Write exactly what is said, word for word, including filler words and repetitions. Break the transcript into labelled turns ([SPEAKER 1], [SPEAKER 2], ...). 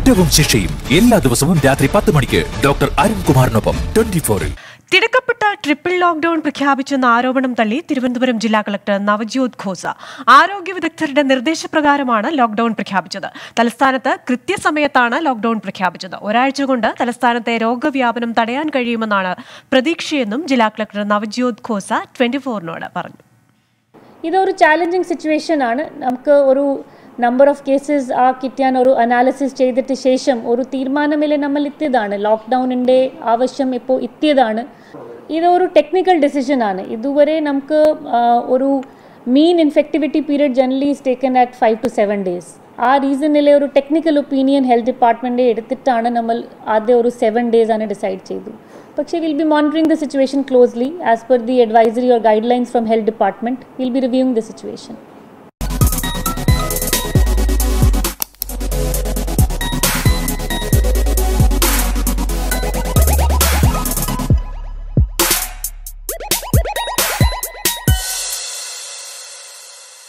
[SPEAKER 1] കുറ്റവും ശിക്ഷയും എല്ലാ ദിവസവും രാത്രി പത്ത് മണിക്ക് ഡോക്ടർ അരുൺകുമാറിനൊപ്പം ട്വന്റി ഫോറിൽ.
[SPEAKER 2] തിടുക്കപ്പെട്ട ട്രിപ്പിൾ ലോക്ഡൌൺ പ്രഖ്യാപിച്ചെന്ന ആരോപണം തള്ളി തിരുവനന്തപുരം ജില്ലാ കളക്ടർ നവജ്യോത് ഖോസ. ആരോഗ്യ വിദഗ്ധരുടെ നിർദ്ദേശപ്രകാരമാണ് ലോക്ഡൌൺ പ്രഖ്യാപിച്ചത്. തലസ്ഥാനത്ത് കൃത്യസമയത്താണ് ലോക്ഡൌൺ പ്രഖ്യാപിച്ചത്. ഒരാഴ്ച കൊണ്ട് തലസ്ഥാനത്തെ രോഗവ്യാപനം തടയാൻ കഴിയുമെന്നാണ് പ്രതീക്ഷയെന്നും ജില്ലാ കളക്ടർ നവജ്യോത് ഖോസ ട്വന്റി ഫോറിനോട് പറഞ്ഞു.
[SPEAKER 3] ഇതൊരു ചാലഞ്ചിങ് സിറ്റുവേഷൻ ആണ്. നമുക്ക് ഒരു നമ്പർ ഓഫ് കേസസ് ആ കിട്ടിയാൻ ഒരു അനാലിസിസ് ചെയ്തിട്ട് ശേഷം ഒരു തീരുമാനമില്ല നമ്മൾ എത്തിയതാണ്. ലോക്ക്ഡൗണിൻ്റെ ആവശ്യം ഇപ്പോൾ എത്തിയതാണ്. ഇതൊരു ടെക്നിക്കൽ ഡിസിഷൻ ആണ്. ഇതുവരെ നമുക്ക് ഒരു mean infectivity period generally is taken at five to seven days. ആ റീസണിലെ ഒരു ടെക്നിക്കൽ ഒപ്പീനിയൻ ഹെൽത്ത് ഡിപ്പാർട്ട്മെൻറ്റ് എടുത്തിട്ടാണ് നമ്മൾ ആദ്യം ഒരു സെവൻ ഡേയ്സ് ആണ് ഡിസൈഡ് ചെയ്തു. പക്ഷേ will be monitoring the situation closely as per the advisory or guidelines from health department. Will be reviewing the situation.